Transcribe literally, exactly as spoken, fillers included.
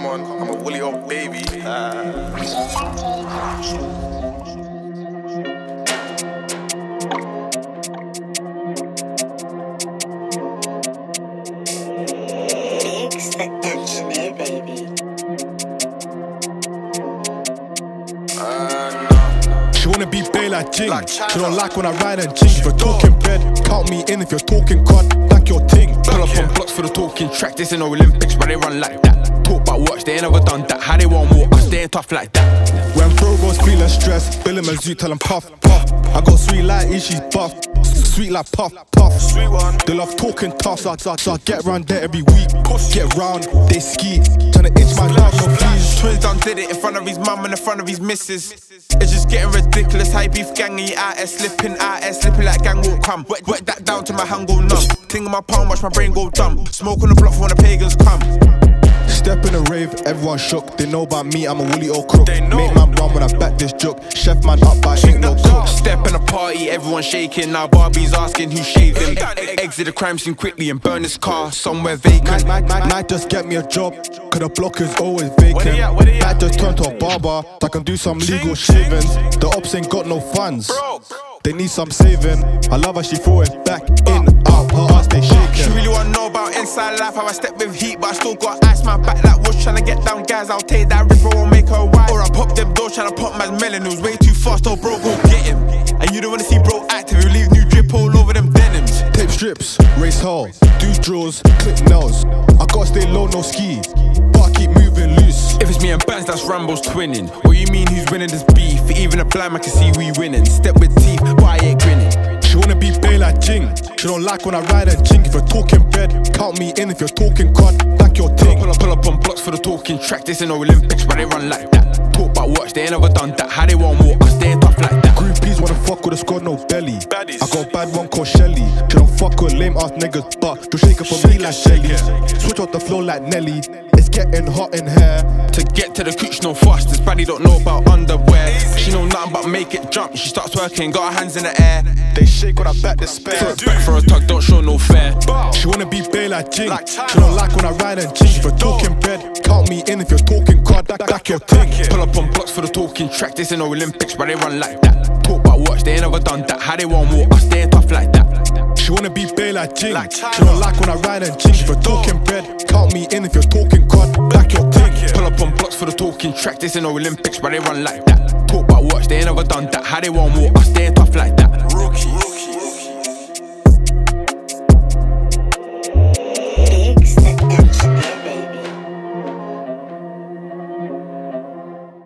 come on, I'm a WoolyO baby. Uh. She wanna be bae like Jing. She don't like when I ride and jing. If you're talking bread, count me in. If you're talking cod, back your ting. Pull up on blocks for the talking track. This ain't no Olympics, but they run like that. Talk about watch, they ain't never done that. How they won't walk us, they ain't tough like that. When bro goes feeling stressed, Bill him and Zoo tell him puff, puff. I got sweet like E, she's buff. Sweet like puff, puff. Sweet one. They love talking tough, so I, so I, so I get round there every week. Get round, they ski. Tryna itch my life, no please. Twins done did it in front of his mum and in front of his missus. It's just getting ridiculous. High beef gang, he out there slipping, out there slipping like gang won't come. Wet, wet that down to my hand go numb. Ting on my palm, watch my brain go dumb. Smoke on the block for when the pagans come. Step in a rave, everyone shook. They know about me, I'm a WoolyO crook. Make man run when I back this joke. Chef man up, but I ain't no cook. Step in a party, everyone shaking. Now Barbie's asking who shaved him. Exit the crime scene quickly and burn his car somewhere vacant. Might, might, might just get me a job, cause the block is always vacant. Might just turn to a barber, so I can do some legal shavings. The ops ain't got no funds, they need some saving. I love how she throw it back in, out, her ass they shaking. She really wanna know about inside life, how I step with heat, but I still got ice. My back like was trying to get down guys. I'll take that ripper or make her wife. Or I pop them doors trying to pop my melon. It was way too fast, oh bro, go get him. And you don't wanna see bro active, you leave new drip all over them denims. Tape strips, race hall, do draws, clip nails. I gotta stay low, no ski, but I keep moving loose. If it's me and Bands, that's Rambo's twinning. What you mean who's winning this beef? Even a blind man can see we winning. Step with teeth, but I ain't grinning. She wanna be bae like Jing. She don't like when I ride and jing. If you're talking bread, count me in. If you're talking cod, back your ting. Pull up, pull up on blocks for the talking track. This ain't no Olympics, but they run like that. Talk about watch, they ain't never done that. How they won't walk us, they ain't tough like that. Groupies wanna fuck with a squad, no belly. Baddies. I got a bad one called Shelly. She don't fuck with lame ass niggas, but she'll shake it for me like Shelly. Switch out the flow like Nelly. It's getting hot in here. To get to the cooch, no fast. This baddie don't know about underwear. She know nothing but make it jump. She starts working, got her hands in the air. They shake when I back the spare. Back for a tug, don't show no fair. She wanna be bae like Jing. She don't like when I ride and jing. If you're talking bread, count me in. If you're talking cod, back, back your ting. Pull up on blocks for the talking track. This ain't no Olympics, but they run like that. Talk about watch, they ain't never done that. How they won't walk us, they ain't tough like that. She wanna be bae like Jing. She don't like when I ride and jing. If you're talking bread, count me in. If you're talking cod, back your ting. Pull up on blocks for the talking track. This ain't no Olympics, but they run like that. Talk about watch, they ain't never done that. How they won't walk us, they ain't tough like that.